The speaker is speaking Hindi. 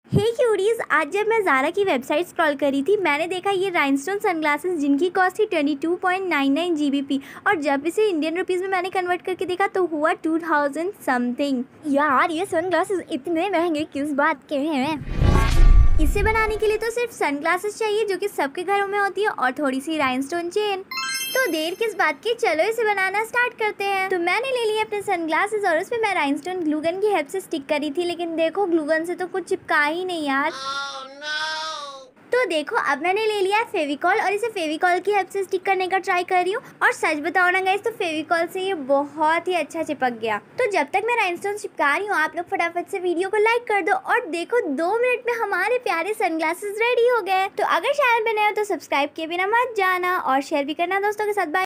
हे क्यूरीज, आज जब मैं ज़ारा की वेबसाइट स्क्रॉल करी थी मैंने देखा ये राइनस्टोन सनग्लासेस जिनकी कॉस्ट थी 22.99 GBP और जब इसे इंडियन रुपीस में मैंने कन्वर्ट करके देखा तो हुआ 2000 समथिंग। यार ये सनग्लासेस इतने महंगे किस बात के हैं? इसे बनाने के लिए तो सिर्फ सनग्लासेस चाहिए जो कि सबके घरों में होती है और थोड़ी सी राइनस्टोन चेन। तो देर किस बात की, चलो इसे बनाना स्टार्ट करते हैं। तो मैंने ले लिए अपने सनग्लासेस और उसमें मैं राइनस्टोन ग्लूगन की हेल्प से स्टिक करी थी, लेकिन देखो ग्लूगन से तो कुछ चिपका ही नहीं यार। तो देखो अब मैंने ले लिया है फेविकॉल और इसे फेविकॉल की हेल्प से स्टिक करने का ट्राई कर रही हूँ और सच बताओ ना गाइस, तो फेविकॉल से ये बहुत ही अच्छा चिपक गया। तो जब तक मैं राइनस्टोन चिपका रही हूँ आप लोग फटाफट से वीडियो को लाइक कर दो और देखो 2 मिनट में हमारे प्यारे सनग्लासेस रेडी हो गए। तो अगर चैनल पे नए हो तो सब्सक्राइब किए बिना मत जाना और शेयर भी करना दोस्तों के साथ। बाय।